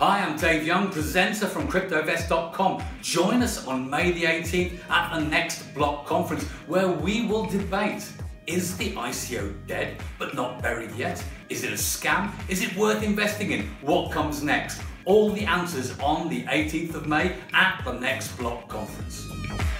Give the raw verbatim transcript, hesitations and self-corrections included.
Hi, I'm Dave Young, presenter from cryptovest dot com. Join us on May the eighteenth at the next Block Conference, where we will debate: is the I C O dead but not buried yet? Is it a scam? Is it worth investing in? What comes next? All the answers on the eighteenth of May at the next Block Conference.